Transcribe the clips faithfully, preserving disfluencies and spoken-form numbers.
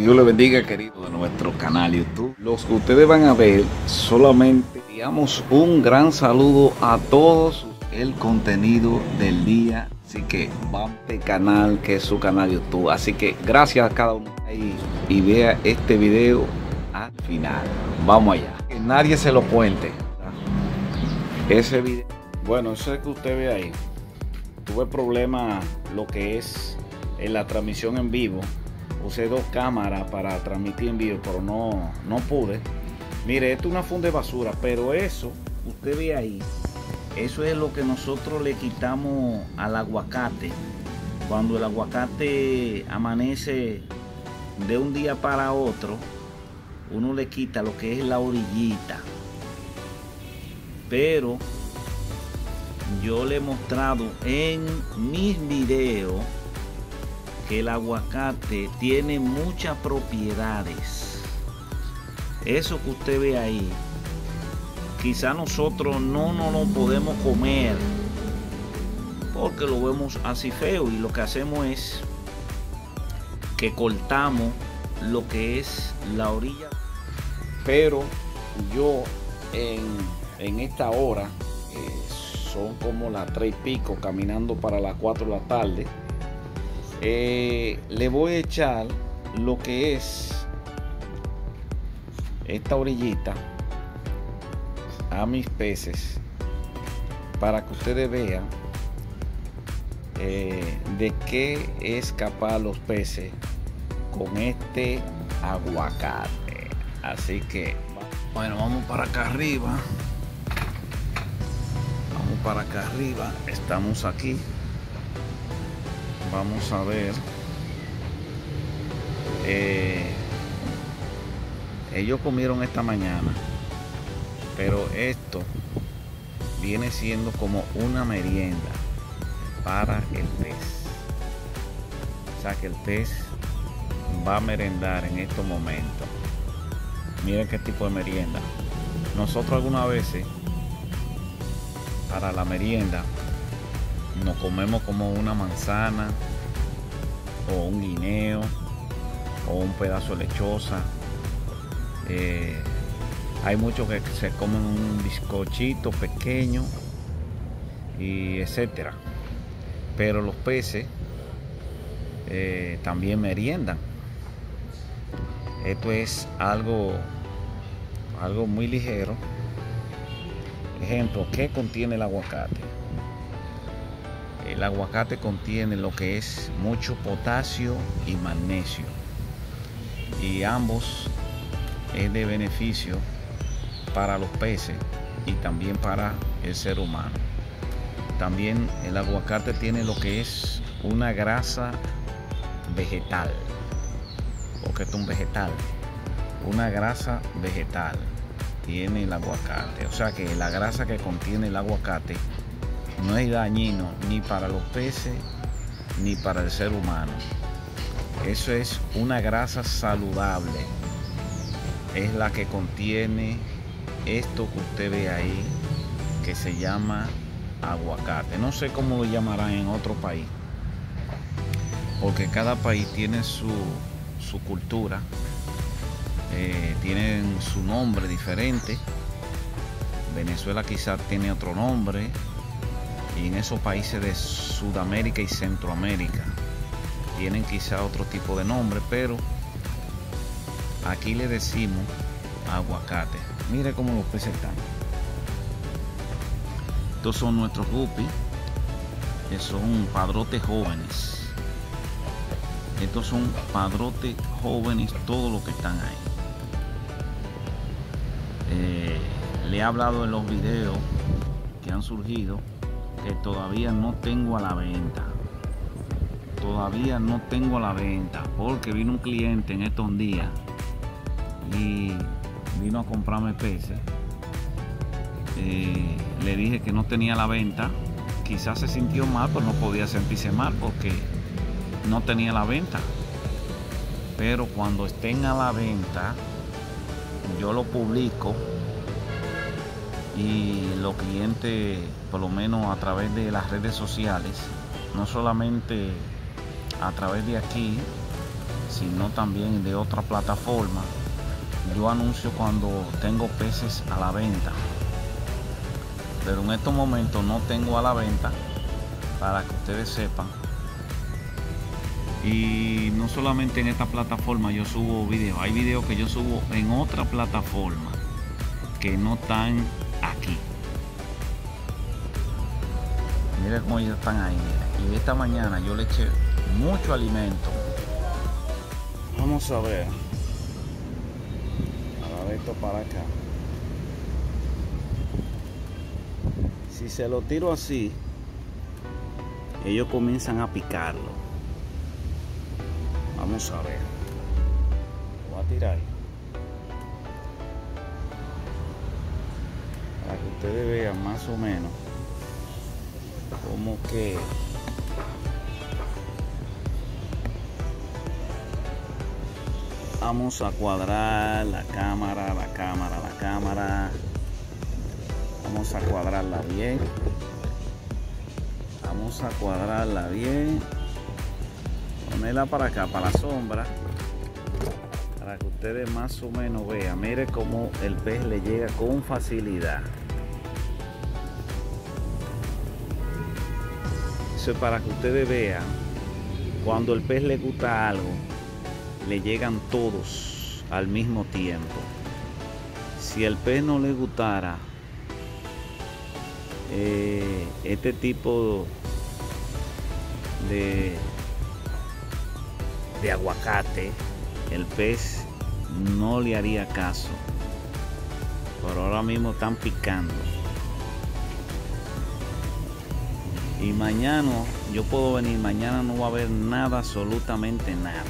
Dios le bendiga, querido de nuestro canal YouTube. Los que ustedes van a ver, solamente digamos un gran saludo a todos. El contenido del día, así que vamos a este canal que es su canal YouTube. Así que gracias a cada uno ahí y vea este video al final. Vamos allá, que nadie se lo cuente ese video. Bueno, eso es que usted ve ahí. Tuve problemas lo que es en la transmisión en vivo. Usé dos cámaras para transmitir en vivo, pero no, no pude. Mire, esto es una funda de basura, pero eso, usted ve ahí, eso es lo que nosotros le quitamos al aguacate. Cuando el aguacate amanece de un día para otro, uno le quita lo que es la orillita. Pero yo le he mostrado en mis videos que el aguacate tiene muchas propiedades. Eso que usted ve ahí, quizá nosotros no nos lo podemos comer porque lo vemos así feo, y lo que hacemos es que cortamos lo que es la orilla. Pero yo en, en esta hora, eh, son como las tres y pico, caminando para las cuatro de la tarde, eh, le voy a echar lo que es esta orillita a mis peces para que ustedes vean eh, de qué es capaz los peces con este aguacate. Así que bueno, vamos para acá arriba, vamos para acá arriba, estamos aquí, vamos a ver. eh, ellos comieron esta mañana, pero esto viene siendo como una merienda para el pez. O sea que el pez va a merendar en estos momentos. Miren qué tipo de merienda. Nosotros algunas veces para la merienda nos comemos como una manzana o un guineo o un pedazo de lechosa. Eh, hay muchos que se comen un bizcochito pequeño y etcétera, pero los peces eh, también meriendan. Esto es algo algo muy ligero. Ejemplo, ¿qué contiene el aguacate? El aguacate contiene lo que es mucho potasio y magnesio, y ambos es de beneficio para los peces y también para el ser humano. También el aguacate tiene lo que es una grasa vegetal, porque esto es un vegetal, una grasa vegetal tiene el aguacate. O sea que la grasa que contiene el aguacate no es dañino ni para los peces ni para el ser humano. Eso es una grasa saludable, es la que contiene esto que usted ve ahí, que se llama aguacate. No sé cómo lo llamarán en otro país, porque cada país tiene su, su cultura, eh, tienen su nombre diferente. Venezuela quizás tiene otro nombre, y en esos países de Sudamérica y Centroamérica tienen quizá otro tipo de nombre, pero aquí le decimos aguacate. Mire cómo los peces están. Estos son nuestros guppies, que son padrotes jóvenes. Estos son padrotes jóvenes, todos los que están ahí. Eh, le he hablado en los videos que han surgido que todavía no tengo a la venta. Todavía no tengo a la venta porque vino un cliente en estos días y vino a comprarme peces. Eh, le dije que no tenía la venta. Quizás se sintió mal, pero no podía sentirse mal porque no tenía la venta. Pero cuando estén a la venta, yo lo publico y los clientes, por lo menos a través de las redes sociales, no solamente a través de aquí, sino también de otra plataforma. Yo anuncio cuando tengo peces a la venta, pero en estos momentos no tengo a la venta, para que ustedes sepan. Y no solamente en esta plataforma yo subo videos, hay videos que yo subo en otra plataforma que no están aquí. Miren cómo ellos están ahí, mira. Y esta mañana yo le eché mucho alimento. Vamos a ver. A ver esto para acá. Si se lo tiro así, ellos comienzan a picarlo. Vamos a ver. Voy a tirar para que ustedes vean más o menos como que vamos a cuadrar la cámara, la cámara, la cámara. Vamos a cuadrarla bien. Vamos a cuadrarla bien. Ponerla para acá, para la sombra, para que ustedes más o menos vean. Mire cómo el pez le llega con facilidad. Eso es para que ustedes vean. Cuando el pez le gusta algo, le llegan todos al mismo tiempo. Si el pez no le gustara eh, este tipo de de aguacate, el pez no le haría caso, pero ahora mismo están picando. Y mañana yo puedo venir, mañana no va a haber nada, absolutamente nada.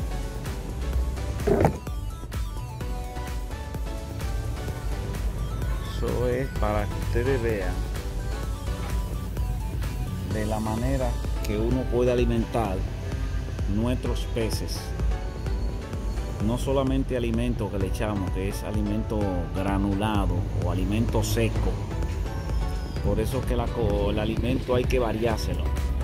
Eso es para que ustedes vean de la manera que uno puede alimentar nuestros peces. No solamente alimento que le echamos, que es alimento granulado o alimento seco. Por eso que la, el alimento hay que variárselo.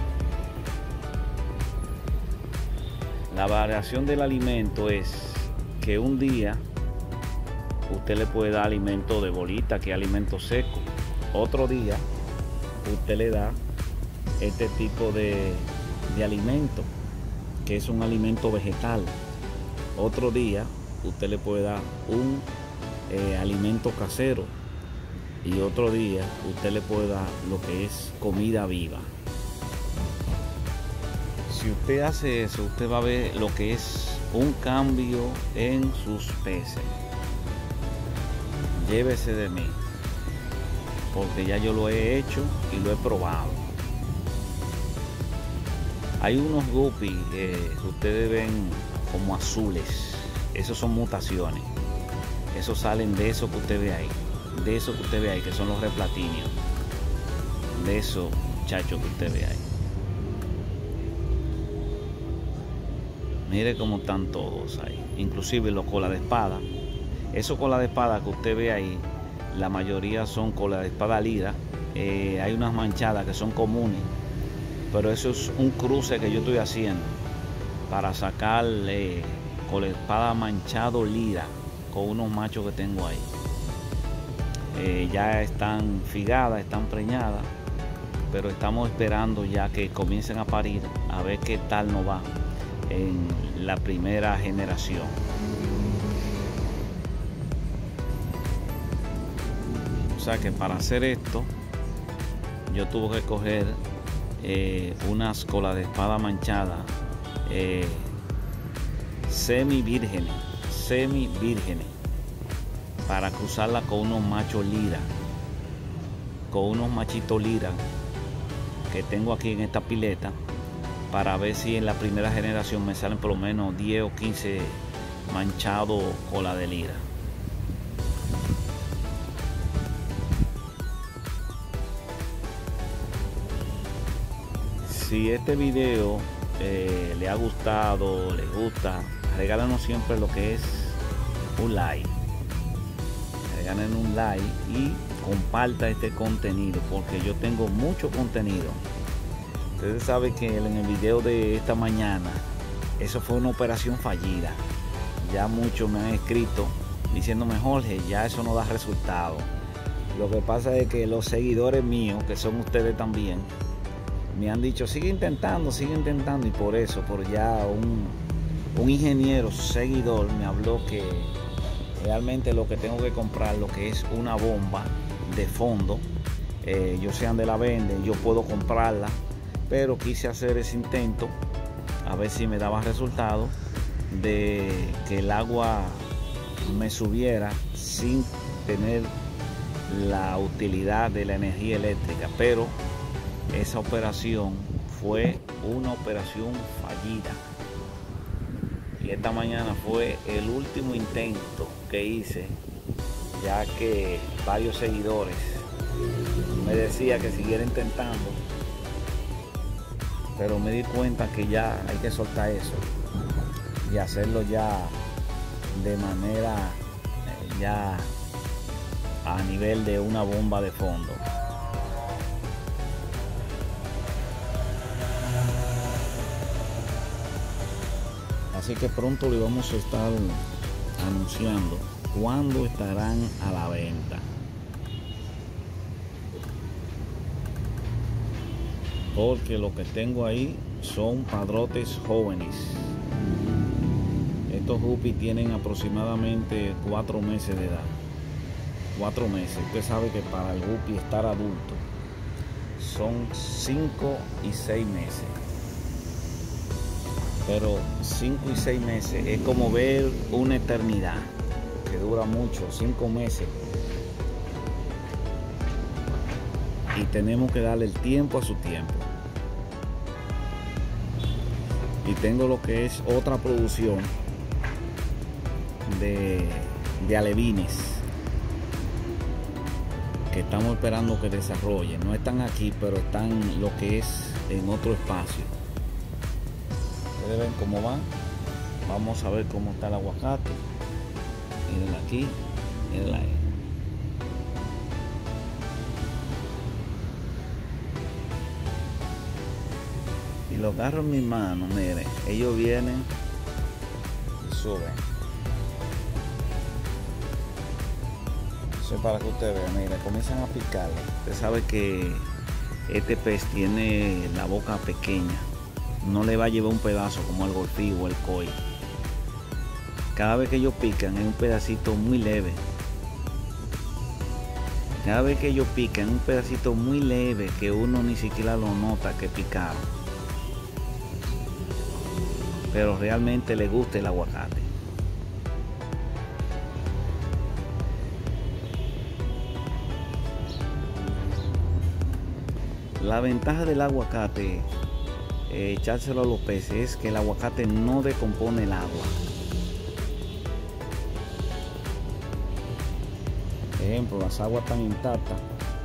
La variación del alimento es que un día usted le puede dar alimento de bolita, que es alimento seco. Otro día usted le da este tipo de, de alimento, que es un alimento vegetal. Otro día usted le puede dar un eh, alimento casero, y otro día usted le puede dar lo que es comida viva. Si usted hace eso, usted va a ver lo que es un cambio en sus peces. Llévese de mí, porque ya yo lo he hecho y lo he probado. Hay unos guppies eh, que ustedes ven como azules. Esos son mutaciones. Esos salen de eso que usted ve ahí. De eso que usted ve ahí, que son los replatinios. De esos muchachos que usted ve ahí. Mire cómo están todos ahí. Inclusive los cola de espada. Esos cola de espada que usted ve ahí, la mayoría son cola de espada lira. Eh, hay unas manchadas que son comunes, pero eso es un cruce que yo estoy haciendo para sacarle cola de espada manchado lira con unos machos que tengo ahí. Eh, ya están figadas, están preñadas, pero estamos esperando ya que comiencen a parir, a ver qué tal nos va en la primera generación. O sea que para hacer esto yo tuve que coger eh, unas colas de espada manchadas eh, semi vírgenes, semi vírgenes, para cruzarla con unos machos lira, con unos machitos lira que tengo aquí en esta pileta, para ver si en la primera generación me salen por lo menos diez o quince manchados cola de lira. Si este video eh, le ha gustado, le gusta, regálanos siempre lo que es un like. Regalen un like y comparta este contenido, porque yo tengo mucho contenido. Ustedes saben que en el video de esta mañana eso fue una operación fallida. Ya muchos me han escrito diciéndome, Jorge, ya eso no da resultado. Lo que pasa es que los seguidores míos, que son ustedes también, me han dicho, sigue intentando, sigue intentando. Y por eso, por ya un, un ingeniero seguidor me habló que realmente lo que tengo que comprar, lo que es una bomba de fondo, eh, yo sé dónde la venden, yo puedo comprarla, pero quise hacer ese intento a ver si me daba resultado de que el agua me subiera sin tener la utilidad de la energía eléctrica. Pero esa operación fue una operación fallida, y esta mañana fue el último intento que hice, ya que varios seguidores me decían que siguiera intentando, pero me di cuenta que ya hay que soltar eso y hacerlo ya de manera eh, ya a nivel de una bomba de fondo. Así que pronto le vamos a estar anunciando cuándo estarán a la venta. Porque lo que tengo ahí son padrotes jóvenes. Estos guppies tienen aproximadamente cuatro meses de edad. Cuatro meses. Usted sabe que para el guppy estar adulto son cinco y seis meses. Pero cinco y seis meses es como ver una eternidad, que dura mucho, cinco meses. Y tenemos que darle el tiempo a su tiempo. Y tengo lo que es otra producción de, de alevines que estamos esperando que desarrollen. No están aquí, pero están lo que es en otro espacio. Ustedes ven cómo van. Vamos a ver cómo está el aguacate. Miren aquí, miren ahí. Y lo agarro en mi mano, miren, ellos vienen y suben. Eso es para que ustedes vean, miren, comienzan a picarle. Usted sabe que este pez tiene la boca pequeña. No le va a llevar un pedazo como el golfí o el koi. Cada vez que ellos pican es un pedacito muy leve. Cada vez que ellos pican es un pedacito muy leve que uno ni siquiera lo nota que picaron. Pero realmente le gusta el aguacate. La ventaja del aguacate, eh, echárselo a los peces, es que el aguacate no decompone el agua. Por ejemplo, las aguas están intactas.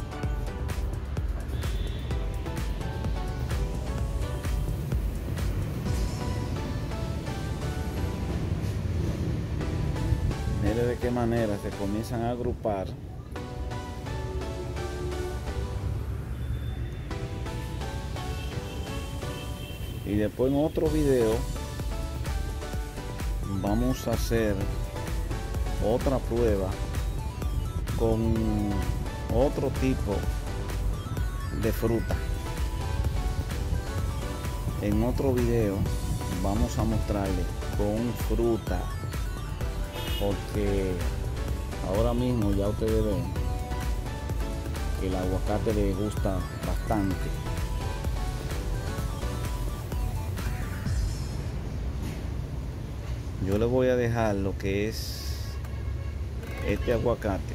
Mire de qué manera se comienzan a agrupar. Y después en otro video vamos a hacer otra prueba con otro tipo de fruta. En otro video vamos a mostrarle con fruta, porque ahora mismo ya ustedes ven que el aguacate le gusta bastante. Yo les voy a dejar lo que es este aguacate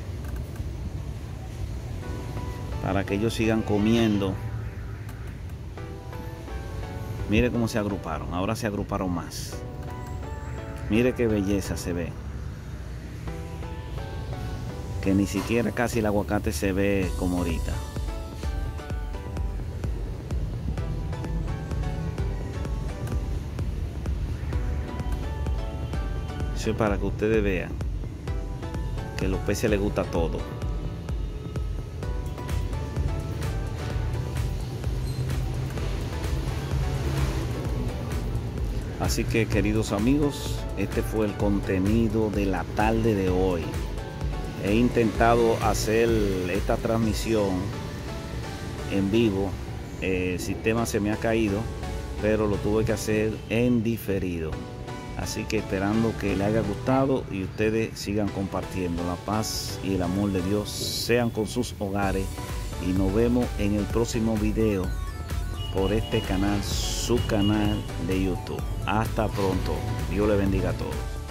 para que ellos sigan comiendo. Mire cómo se agruparon. Ahora se agruparon más. Mire qué belleza se ve. Que ni siquiera casi el aguacate se ve como ahorita. Eso es para que ustedes vean que a los peces les gusta todo. Así que, queridos amigos, este fue el contenido de la tarde de hoy. He intentado hacer esta transmisión en vivo. El sistema se me ha caído, pero lo tuve que hacer en diferido. Así que esperando que les haya gustado y ustedes sigan compartiendo. La paz y el amor de Dios sean con sus hogares. Y nos vemos en el próximo video por este canal, su canal de YouTube. Hasta pronto. Dios les bendiga a todos.